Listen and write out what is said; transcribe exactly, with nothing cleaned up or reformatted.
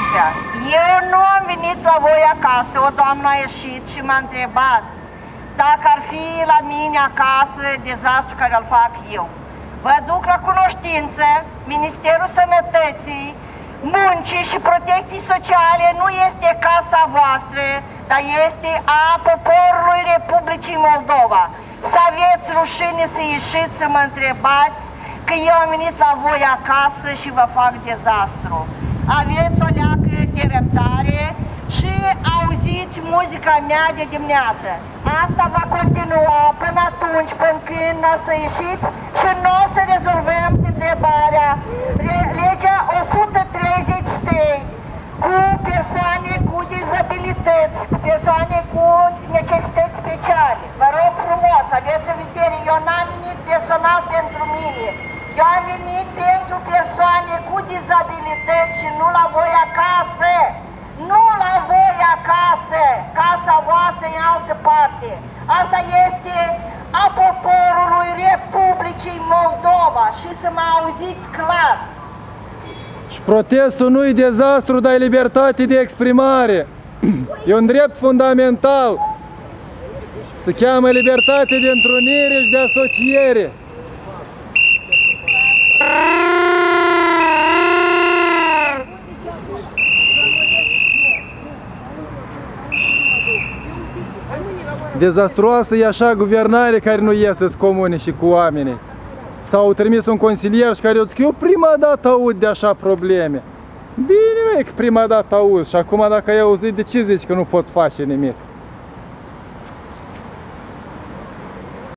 Aici. Eu nu am venit la voi acasă, o doamnă a ieșit și m-a întrebat dacă ar fi la mine acasă dezastru care îl fac eu. Vă duc la cunoștință, Ministerul Sănătății, Muncii și Protecției Sociale nu este casa voastră, dar este a poporului Republicii Moldova. Să aveți rușine să ieșiți să mă întrebați că eu am venit la voi acasă și vă fac dezastru. Aveți o leacă de răbdare și auziți muzica mea de dimineață. Asta va continua până atunci, până când o să ieșiți și nu o să rezolvăm întrebarea. Legea o sută treizeci și trei cu persoane cu dizabilități, cu persoane cu necesități speciale. Vă rog frumos, aveți în vedere, eu n-am venit personal pentru mine. Eu am venit pentru persoane cu dizabilități și nu la voi acasă. Nu la voi acasă, casa voastră în altă parte. Asta este a poporului Republicii Moldova și să mă auziți clar. Și protestul nu-i dezastru, dar e libertate de exprimare. E un drept fundamental. Se cheamă libertate de întrunire și de asociere. Dezastruoasă e așa guvernare care nu iese să comune și cu oamenii. S-au trimis un consilier și care eu zic, eu prima dată aud de așa probleme. Bine, măi, că prima dată aud și acum dacă ai auzit, de ce zici că nu poți face nimic?